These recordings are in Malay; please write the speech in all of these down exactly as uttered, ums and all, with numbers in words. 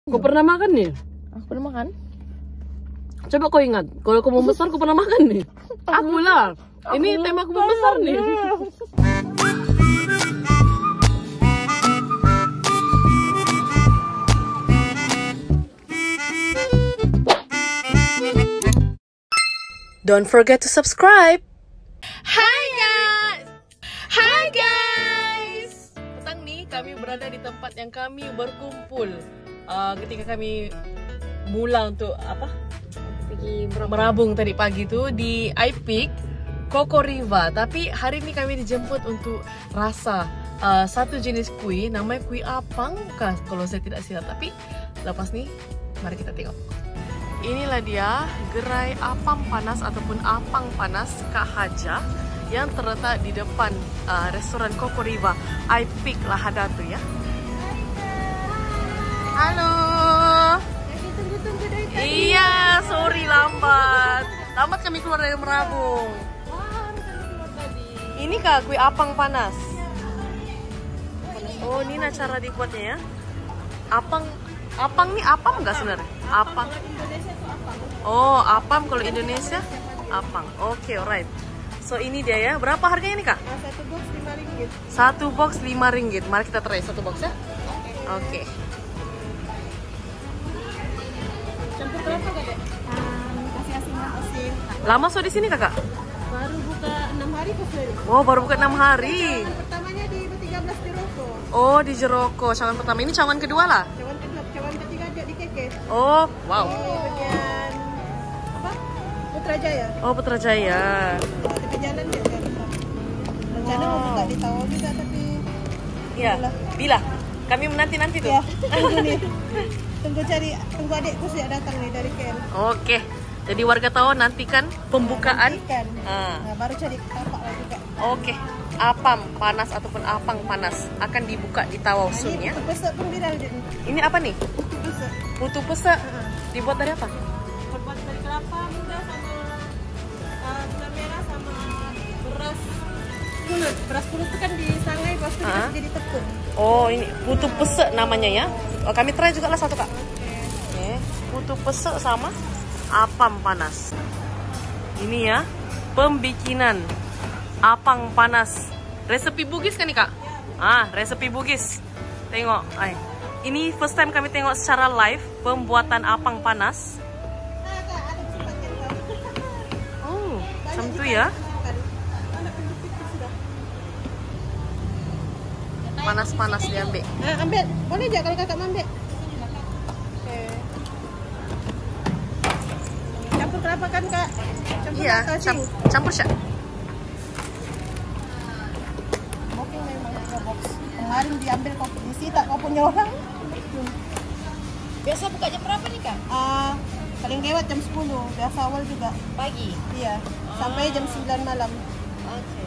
Kau pernah makan nih? Aku pernah makan. Coba kau ingat, kalau kau mau besar kau pernah makan nih? Aku lah. Ini tema aku mau besar nih. Don't forget to subscribe. Hai guys. Hai guys. Petang nih kami berada di tempat yang kami berkumpul uh, ketika kami mula untuk apa? Pergi merabung tadi pagi tuh di iPic Coco Riva. Tapi hari ini kami dijemput untuk rasa uh, satu jenis kuih, namanya kuih apang kah kalau saya tidak silap. Tapi lepas nih mari kita tengok. Inilah dia gerai apam panas ataupun apang panas Kak Haja yang terletak di depan uh, restoran Coco Riva iPic Lahadatul ya. Halo. Tunggu-tunggu dari tadi. Iya, sorry lambat. Lambat kami keluar dari Merabung. Wah, kami keluar tadi. Ini Kak kue apang panas. Oh, ini nah cara dibuatnya ya. Apang apang nih apam nggak sebenarnya? Apang. Indonesia itu apa? Oh, apam kalau Indonesia apang. Oke, okay, alright. So ini dia ya. Berapa harganya ini Kak? Nah, satu box lima ringgit. Satu box lima ringgit. Mari kita try satu box ya. Oke. Okay. Campur kelapa gak, Dek? Um, kasih asin asin. Lama so di sini Kakak? Baru buka enam hari pas dari. Oh, baru buka enam hari. Cawan pertamanya di tiga belas di Roko. Oh, di Jeroko. Cawan pertama. Ini cawan kedua lah. Cawan kedua, cawan ketiga aja di Keke. Oh, wow. Di bagian apa? Putrajaya. Oh, Putrajaya. Tapi jalan dia kan. Rencana mau buka di Tawau juga tapi Iya. Bila? Kami menanti-nanti tuh. ya, tunggu nih. Tunggu cari, tunggu adikku sih datang nih dari Ken. Oke. Jadi warga Tawau nantikan pembukaan. Nantikan. Ah. Nah, baru cari tapak lah juga. Oke. Apam panas ataupun apang panas akan dibuka di Tawau Nah, soon ini ya. putu pesek pun viral dia. Ini apa nih? Putu pesek. Putu pesek. Heeh. Dibuat dari apa? Terbuat dari kelapa muda sama uh, gula merah sama beras pulut. Beras pulut itu kan disangai, pas itu Ah. dikasih jadi tepung. Oh, ini putu pesek namanya ya. Oh, kami try juga lah satu Kak. Oke. Putu pesek sama apam panas. Ini ya, pembikinan apang panas. Resepi Bugis kan nih Kak? Ah, resepi Bugis. Tengok, ay. Ini first time kami tengok secara live pembuatan apang panas. Nah, Kak, ada sifatnya Kak. Oh, macam Banyak tu ikan ya. makan. Anak penduduk itu sudah. Panas-panas diambil. Nah, ambil. Boleh je kalau kakak mau ambil. Oke. Campur kelapa kan, Kak? Campur Iya, kelapa cam sih. campur syak. Booking memang ada box. Kemarin diambil kau disita kau punya orang. Biasa buka jam berapa nih Kak? Ah, paling lewat jam sepuluh. Biasa awal juga. Pagi? Iya. Sampai jam sembilan malam. Oke.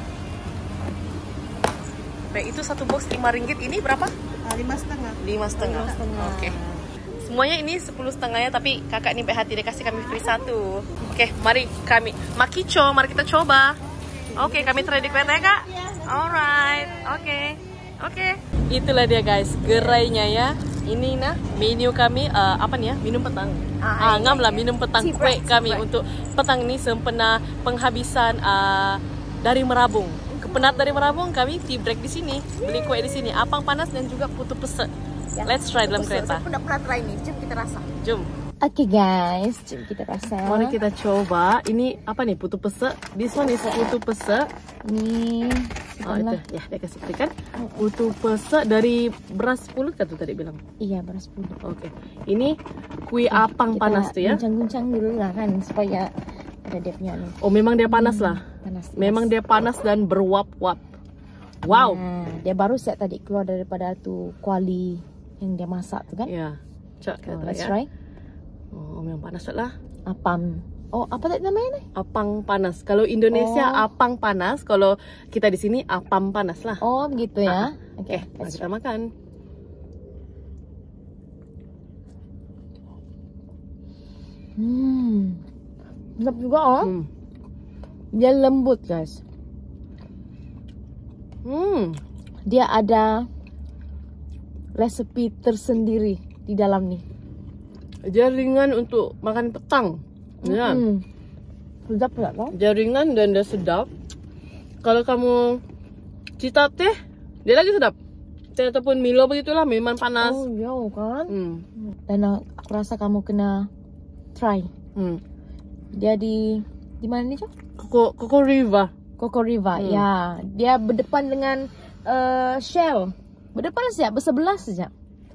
Baik, itu satu box lima ringgit. Ini berapa? Ah, lima setengah. Lima setengah. Lima setengah. Oke. Semuanya ini sepuluh setengahnya, tapi kakak ini baik hati, dia kasih kami free satu. Oke, mari kami makico, mari kita coba. Oke, kami try di kereta ya Kak. Alright, oke, oke. Itulah dia guys, gerainya ya. Ini nah menu kami uh, apa nih ya? Minum petang. Ah, ah ngam lah minum petang kue kami untuk petang ini sempena penghabisan uh, dari Merabung. Kepenat dari Merabung, kami tea break di sini, beli kue di sini, apang panas dan juga putu pesek. Let's try dalam kereta. Saya pun pernah try nih, jom kita rasa. Jom. Oke guys, jom kita rasa. Mari kita coba. Ini apa nih? Putu pesek. This one is putu pesek. Nih, Oh itu, ya dia kasih berikan. Putu pesek dari beras pulut kan tuh tadi bilang. iya beras pulut. Oke. Ini kue apang panas tuh ya. Guncang-guncang dulu lah kan supaya ada dia punya nih. Oh memang dia panas lah. Panas. Memang dia panas dan berwap-wap. Wow. Nah, dia baru set tadi keluar daripada tu kuali yang dia masak tu kan. Ya. Cak kita Oh, try let's ya. try. Oh memang panas lah. Apam. Oh, apa tadi namanya nih? Apang panas. Kalau Indonesia Oh. apang panas, kalau kita di sini apam panas lah. Oh, begitu ya. Oke, Oke, mari kita makan. Hmm. Sedap juga oh. Hmm. Dia lembut, guys. Hmm. Dia ada resepi tersendiri di dalam nih. Jaringan untuk makan petang. Ya. Hmm. Sedap nggak tau? Jaringan dan dia sedap. Kalau kamu cita teh, dia lagi sedap. Teh ataupun Milo begitulah, memang panas. Oh iya kan. Hmm. Dan aku rasa kamu kena try. Hmm. Dia di di mana nih, Cok? Koko Koko Riva. Koko Riva. Hmm. Ya, dia berdepan dengan uh, Shell. Berdepan saja, bersebelah saja.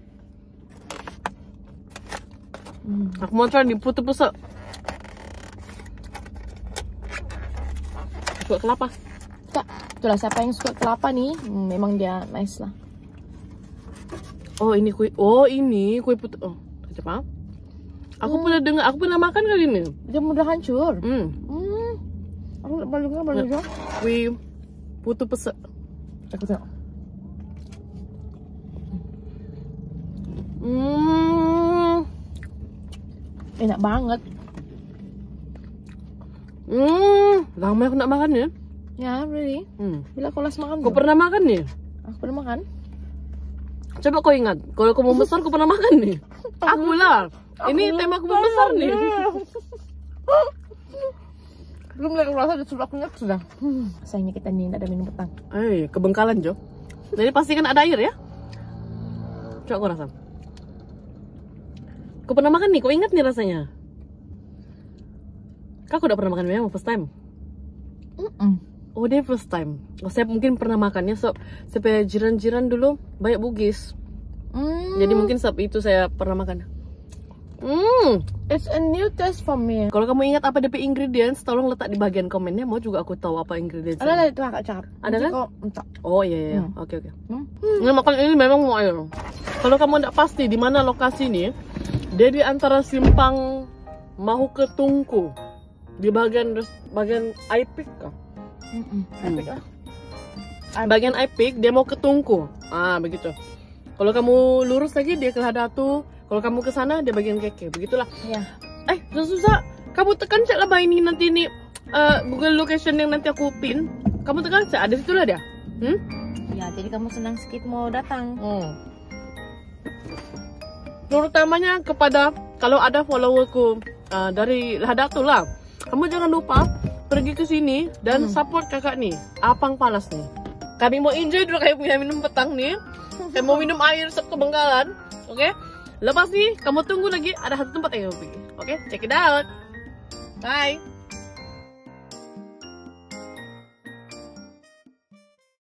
Hmm. Aku mau try di Putu Pusat. Suka kelapa. Kak, itulah siapa yang suka kelapa nih, hmm, memang dia nice lah. Oh ini kue. Oh ini kue putu. Oh siapa? Aku Hmm. pernah dengar. Aku pernah makan kali ini. Dia mudah hancur. Hmm. Hmm. Aku baru dengar baru dengar. Kue Putu Pusat. Aku tengok. Hmm. Enak banget. Hmm. Lama aku nak makan ya. Ya, really. Hmm. Bila kau last makan? Kau tuh? pernah makan nih? Aku pernah makan. Coba kau ingat. Kalau kau mau besar, kau pernah makan nih. Aku lah. Ini tema aku mau besar nih. Belum lagi rasa udah sudah kenyang sudah. Hmm, sayangnya kita nih tidak ada minum petang. Eh, kebengkalan Jo. Jadi pastikan ada air ya. Coba kau rasa. Kau pernah makan nih? Kau ingat nih rasanya? Kak, kau udah pernah makan memang first time? Mm -mm. Oh, dia first time. Oh, saya mungkin pernah makannya so supaya jiran-jiran dulu banyak Bugis. Mm. Jadi mungkin sebab itu saya pernah makan. Hmm. It's a new taste for me. Kalau kamu ingat apa D P ingredients, tolong letak di bagian komennya. Mau juga aku tahu apa ingredients. Ada lah itu kakak cakap. Ada Nanti kan? kau minta. Oh iya iya. Hmm. Oke oke. Hmm? Nah, makan ini memang mau air. Kalau kamu tidak pasti di mana lokasi ini, dia di antara simpang Mahu ke Tungku. Di bagian bagian Ipik kah? Mm -mm. Epic lah. Bagian Ipik dia mau ke Tungku. Ah, begitu. Kalau kamu lurus lagi dia ke Hadatu. Kalau kamu ke sana dia bagian Keke. Begitulah. Ya. Eh, susah. Kamu tekan cek lah ini nanti ini uh, Google location yang nanti aku pin. Kamu tekan cek ada situ lah dia. Hmm? Ya, jadi kamu senang sedikit mau datang. Hmm. Terutamanya kepada kalau ada followerku uh, dari Hadatu lah. Kamu jangan lupa pergi ke sini dan Hmm. support kakak nih, Apang Panas nih. Kami mau enjoy dulu kayak punya minum petang nih. Saya mau minum air sep kebengkalan, oke? Okay? Lepas nih, kamu tunggu lagi ada satu tempat yang kamu pergi, oke? Okay? Check it out. Bye.